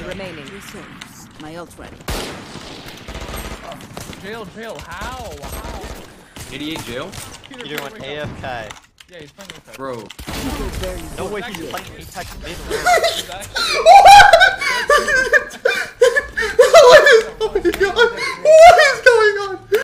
enemy remaining. My ult ready. Jail. How? 88 jail? You're doing AFK. Yeah, he's playing with us. Bro. No way he's playing Apex mid. He's actually